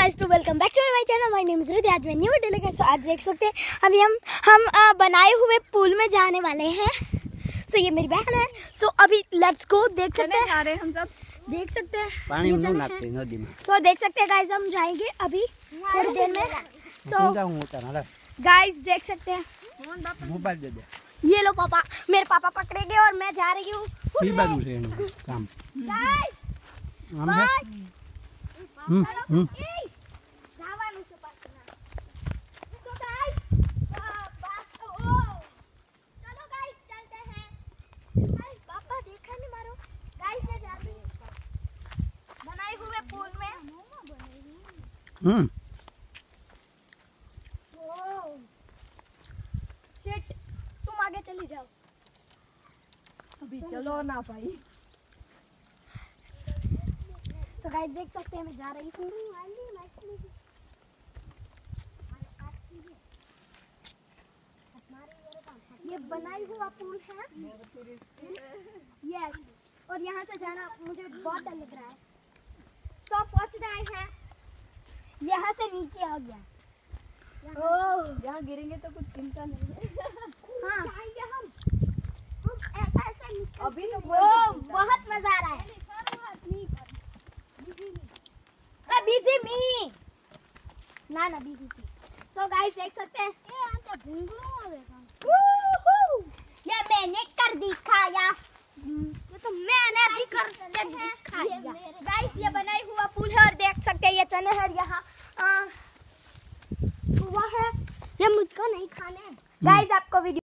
Guys to welcome back to my channel. My name is Riddhi. आज मैं new video लेकर सो आज देख सकते हैं अभी हम बनाए हुए पुल में जाने वाले हैं। सो ये मेरी बहन है। सो अभी लेट्स गो। देख सकते हैं हम सब देख सकते हैं पानी में नदी में। तो देख सकते हैं गाइस हम जाएंगे अभी थोड़ी देर में। सो गाइस देख सकते हैं मोबाइल दे दे। ये लो पापा, मेरे पापा पकड़ेंगे और मैं जा रही हूँ काम गाइस। तुम आगे चली जाओ अभी चलो ना भाई। तो गाइस देख सकते हैं मैं जा रही हूँ। ये बनाई हुआ पुल है। यस, और यहाँ से जाना मुझे बहुत डर लग रहा है। तो पहुँच रहे हैं, यहाँ से नीचे आ गया। यहाँ गिरेंगे तो कुछ चिंता नहीं है। हाँ जाएंगे हम ऐसा निकल। अभी तो बहुत मजा आ रहा है। बिजी मी ना बिजी थी। तो गाइस देख सकते हैं ये मैंने कर दिखाया। ये तो मैंने भी कर दिया।